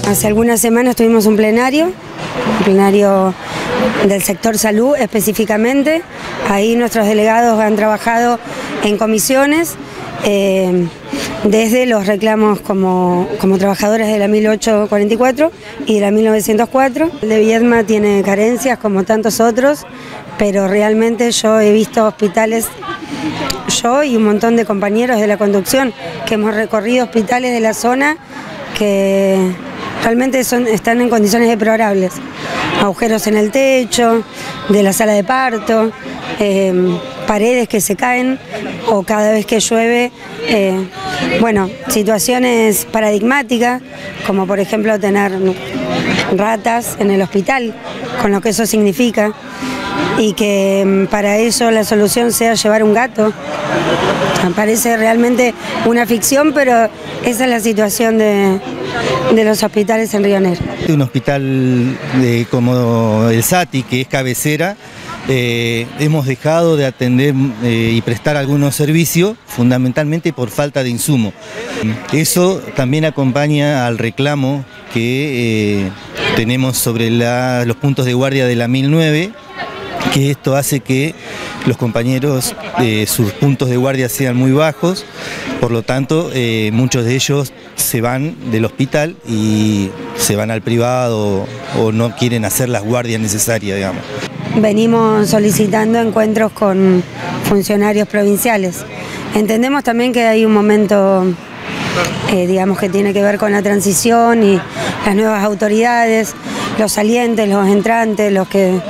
Hace algunas semanas tuvimos un plenario del sector salud específicamente. Ahí nuestros delegados han trabajado en comisiones, desde los reclamos como trabajadores de la 1844 y de la 1904. El de Viedma tiene carencias como tantos otros, pero realmente yo he visto hospitales, yo y un montón de compañeros de la conducción, que hemos recorrido hospitales de la zona que realmente están en condiciones deplorables. Agujeros en el techo, de la sala de parto, paredes que se caen o cada vez que llueve, situaciones paradigmáticas, como por ejemplo tener ratas en el hospital, con lo que eso significa, y que para eso la solución sea llevar un gato. Parece realmente una ficción, pero esa es la situación de los hospitales en Río Negro. Un hospital como el SATI, que es cabecera, hemos dejado de atender y prestar algunos servicios, fundamentalmente por falta de insumo. Eso también acompaña al reclamo que tenemos sobre los puntos de guardia de la 1009, que esto hace que los compañeros, sus puntos de guardia sean muy bajos, por lo tanto muchos de ellos se van del hospital y se van al privado o no quieren hacer las guardias necesarias, digamos. Venimos solicitando encuentros con funcionarios provinciales. Entendemos también que hay un momento, digamos, que tiene que ver con la transición y las nuevas autoridades, los salientes, los entrantes, los que...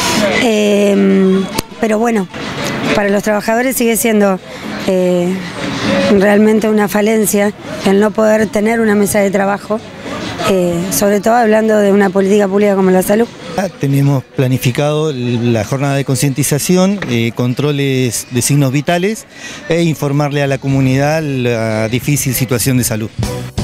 pero bueno, para los trabajadores sigue siendo realmente una falencia el no poder tener una mesa de trabajo, sobre todo hablando de una política pública como la salud. Tenemos planificado la jornada de concientización, controles de signos vitales e informarle a la comunidad la difícil situación de salud.